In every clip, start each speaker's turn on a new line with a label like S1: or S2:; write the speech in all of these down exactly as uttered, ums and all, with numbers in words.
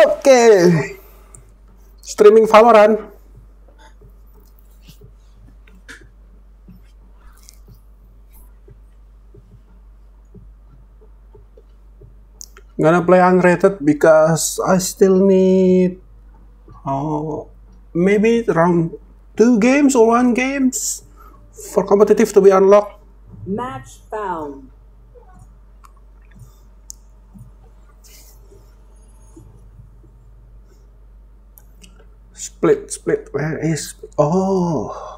S1: Okay. Streaming Valorant. Gonna play unrated because I still need oh maybe around two games or one games for competitive to be unlocked.
S2: Match found.
S1: Split, split. Where is? Oh.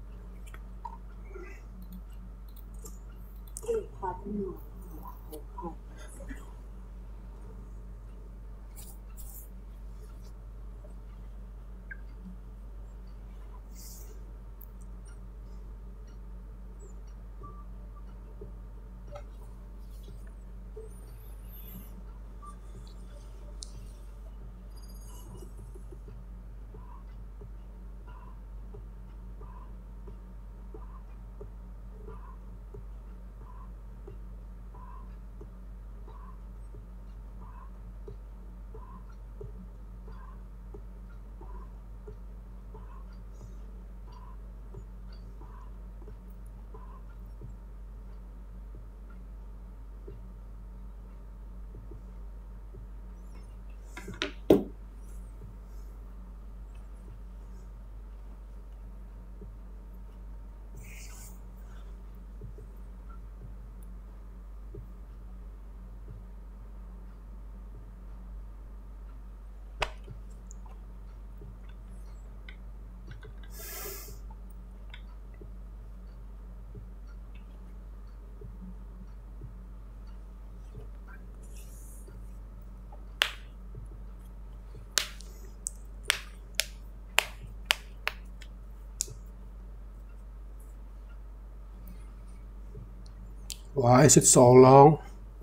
S1: Why is it so long?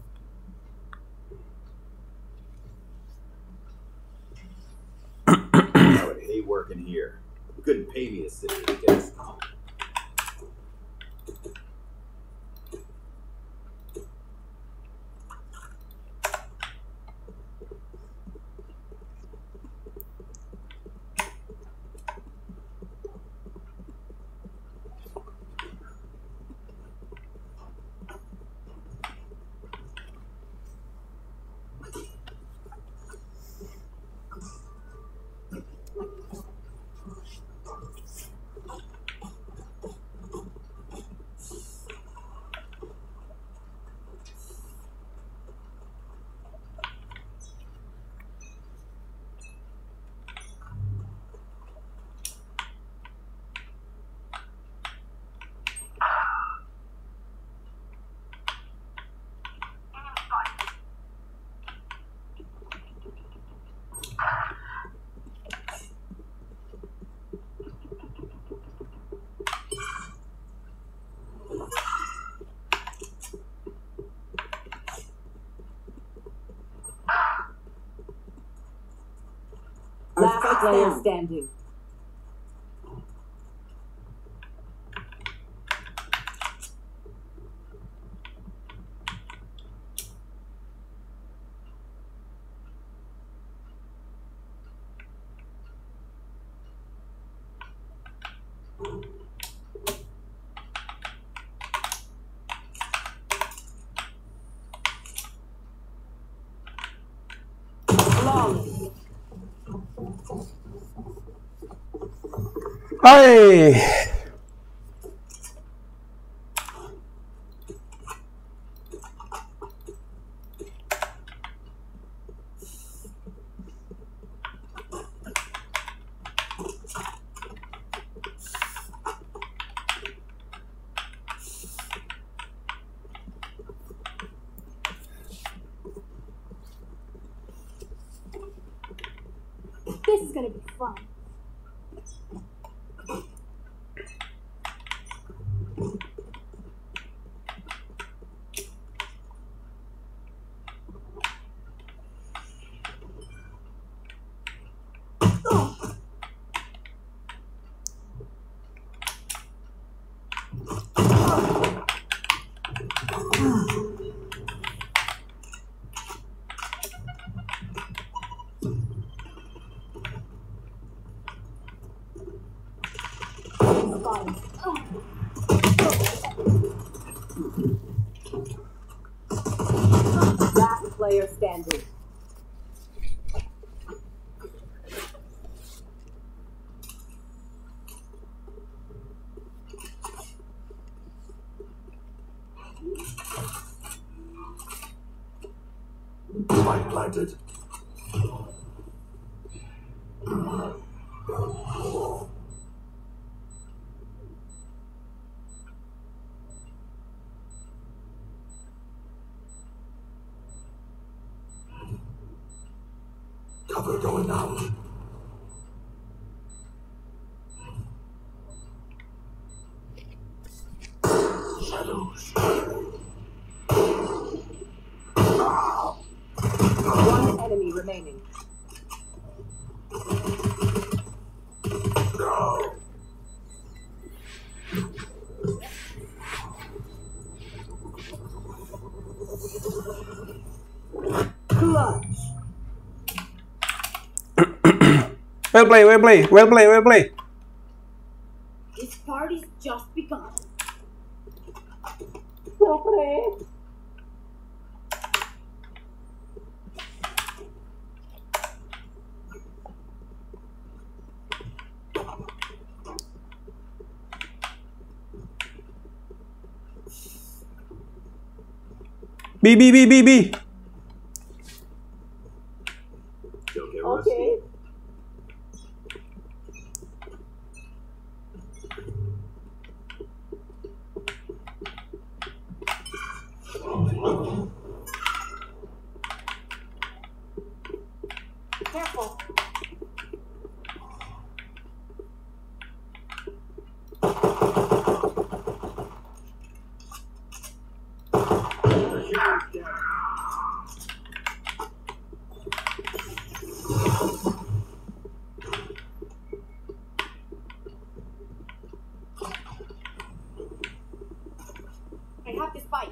S3: I would hate working here. You couldn't pay me to sit at a desk.
S2: Last player standing.
S1: Hey.
S4: This is gonna be fun.
S2: Last player standing.
S4: Spike planted. Cover going out. Shadows.
S2: One enemy remaining.
S4: No.
S2: Clutch.
S1: Well play, well play, well play, well play.
S2: This party's just begun.
S1: B, B, B, B, B.
S3: Don't get rusty.
S2: Okay. Careful. I have this bike.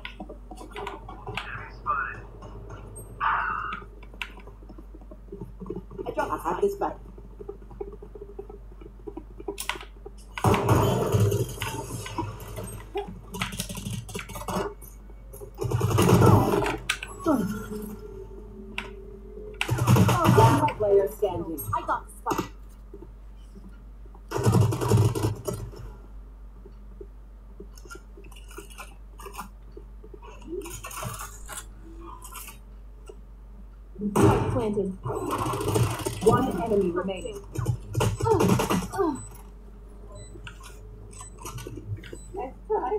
S2: I don't have this bike. Last player standing. I got this bike. Spike planted. One enemy remaining. Next try.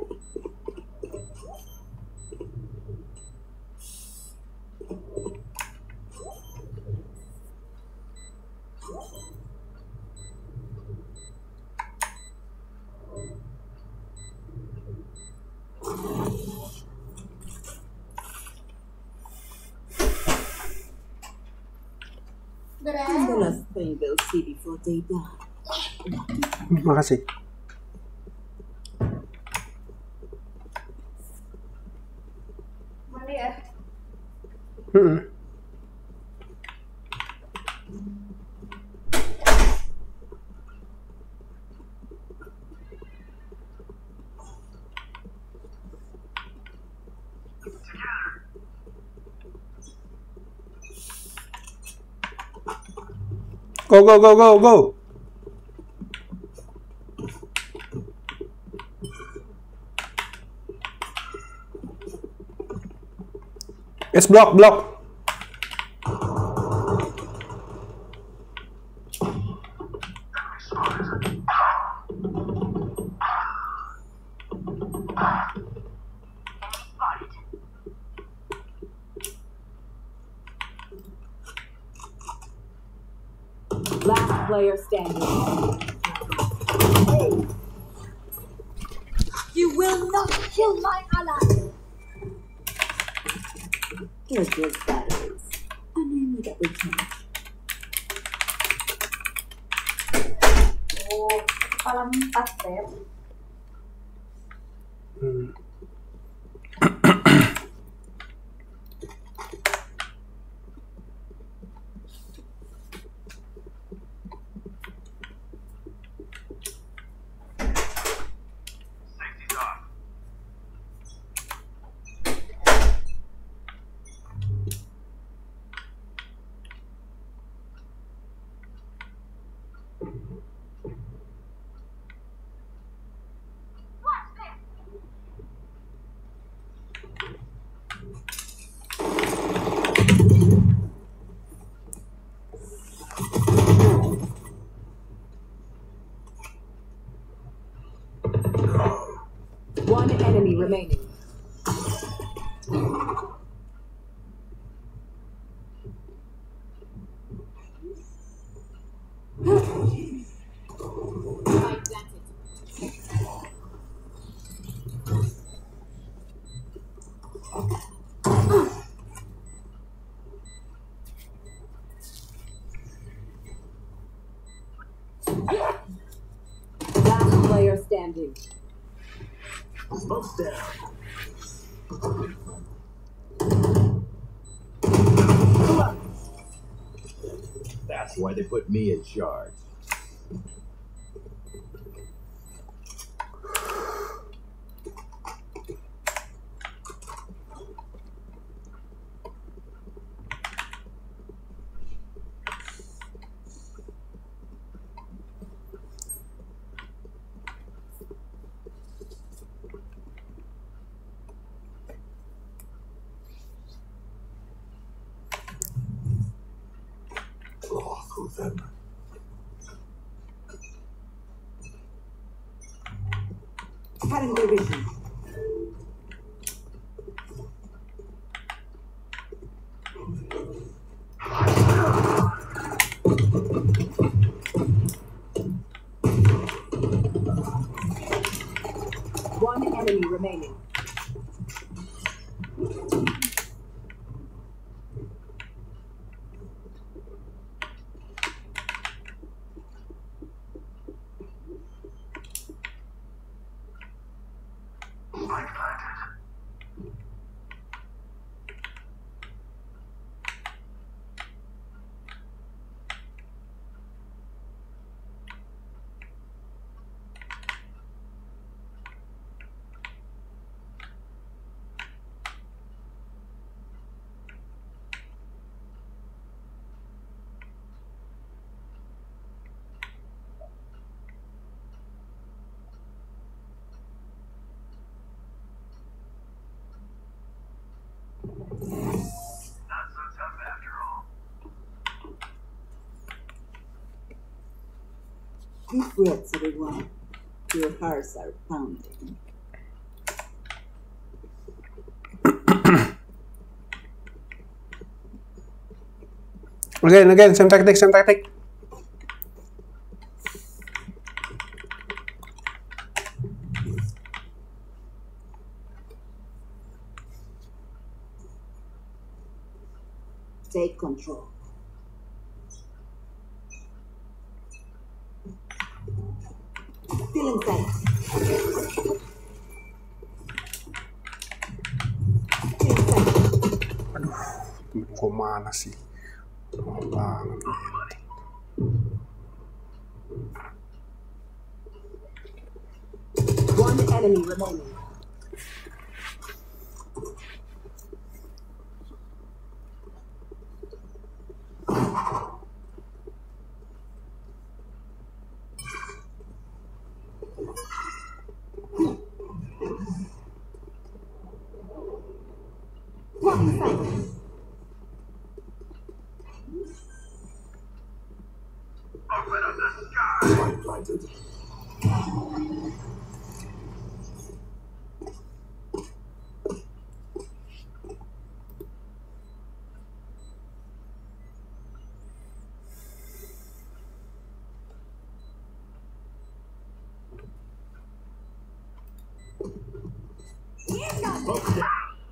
S2: And the last thing they'll see before they die.
S1: Makasih.
S5: Mana ya?
S1: Mm-mm. Go, go, go, go, go. It's block, block.
S2: Last player standing.
S5: You will not kill my ally.
S2: Here's your batteries. And I need that recharge.
S5: Oh, kepala empat step.
S1: Hmm.
S2: One enemy remaining. Last player standing.
S4: Smoke's down.
S3: That's why they put me in charge.
S4: Claw through them.
S2: Cutting their vision. One enemy remaining.
S4: Spike planted. Not so tough after all.
S2: Deep breaths, everyone. Your hearts are pounding.
S1: Again, again, same tactic, same tactic.
S2: Take control. Still in sight. Still in sight.
S1: Aduh, kok mana sih? Oh, banget.
S2: One enemy remaining.
S4: Spike planted. Smoke's down.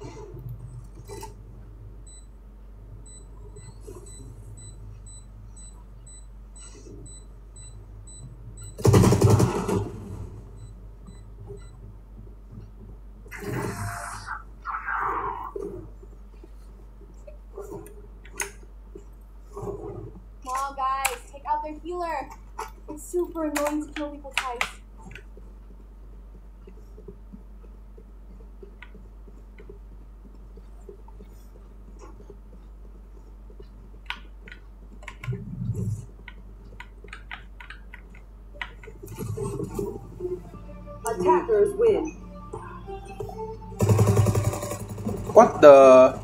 S5: Come on, guys, take out their healer. It's super annoying to kill people twice.
S2: Attackers win.
S1: What the?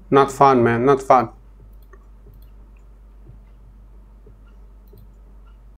S1: Not fun, man. Not fun.